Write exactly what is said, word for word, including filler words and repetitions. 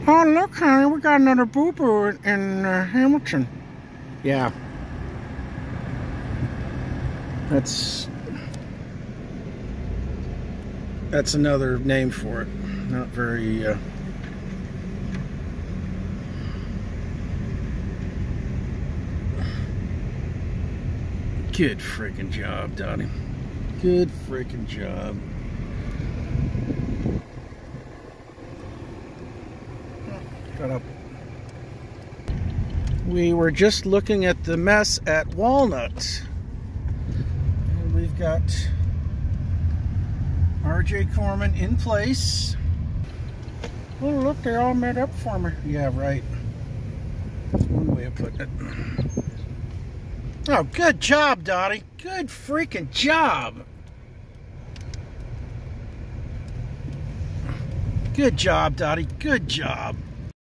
Oh, look, honey, we got another boo-boo in, in uh, Hamilton. Yeah. That's... That's another name for it. Not very, uh... Good freaking job, Donnie. Good freaking job. Got up. We were just looking at the mess at Walnut. And we've got R J Corman in place. Oh, look, they all met up for me. Yeah, right. One way of putting it. Oh, good job, Dottie. Good freaking job. Good job, Dottie. Good job.